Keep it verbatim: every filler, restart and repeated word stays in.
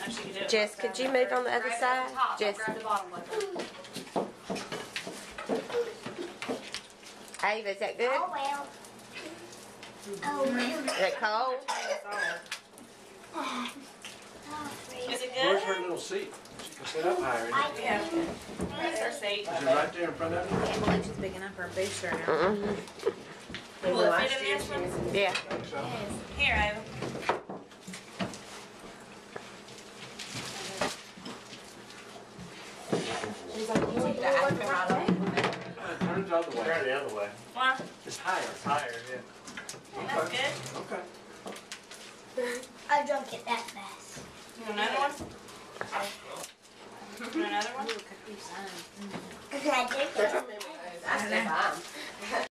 if she could do it. Jess, could you move on the other Grab side? the top, Jess, grab the bottom one. Ava, is that good? Oh well. Oh well. Is it cold? Is it Where's her good? little seat? She can sit up higher. I Isn't it? Yeah. Where's our seat? Is it right there in front of you? Can't believe she's picking up her booster now. Mm-mm. Will it fit in this one? Yeah. I think so. Here, Ava. She's like, you take that after my leg. Uh, Turn it the other way. Turn it the other way. Why? It's higher. It's higher, yeah. That's good. Okay. I drunk it that fast. You want another one? You want another one? Ooh, cut these signs. I did. I know.